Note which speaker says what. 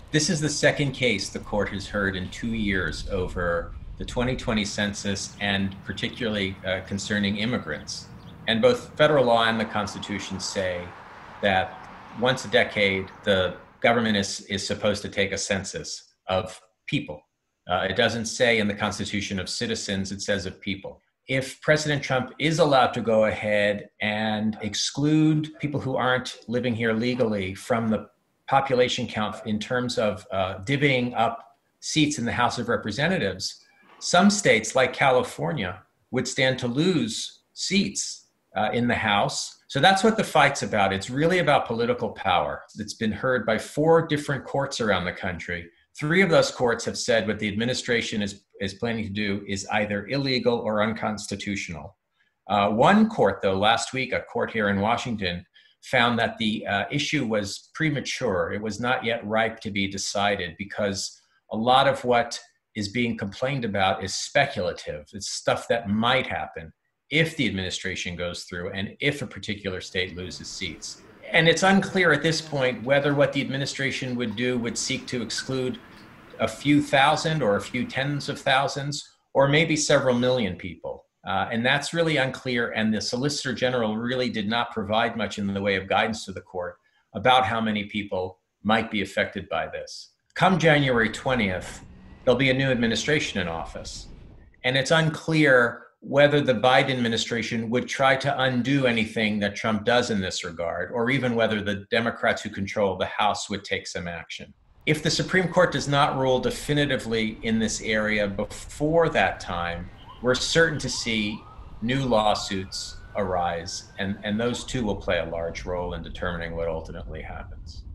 Speaker 1: This is the second case the court has heard in 2 years over the 2020 census and particularly concerning immigrants. And both federal law and the Constitution say that once a decade, the government is supposed to take a census of people. It doesn't say in the Constitution of citizens, it says of people. If President Trump is allowed to go ahead and exclude people who aren't living here legally from the population count in terms of divvying up seats in the House of Representatives, some states like California would stand to lose seats in the House. So that's what the fight's about. It's really about political power. It's been heard by 4 different courts around the country. 3 of those courts have said what the administration is planning to do is either illegal or unconstitutional. One court, though, last week, a court here in Washington, found that the issue was premature. It was not yet ripe to be decided because a lot of what is being complained about is speculative. It's stuff that might happen if the administration goes through and if a particular state loses seats. And it's unclear at this point whether what the administration would do would seek to exclude a few thousand or a few tens of thousands, or maybe several million people. And that's really unclear. And the Solicitor General really did not provide much in the way of guidance to the court about how many people might be affected by this. Come January 20th, there'll be a new administration in office. And it's unclear whether the Biden administration would try to undo anything that Trump does in this regard, or even whether the Democrats who control the House would take some action. If the Supreme Court does not rule definitively in this area before that time, we're certain to see new lawsuits arise, and those too will play a large role in determining what ultimately happens.